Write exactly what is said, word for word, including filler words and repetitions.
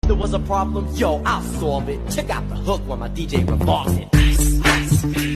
there was a problem, yo, I'll solve it. Check out the hook while my D J revolves it.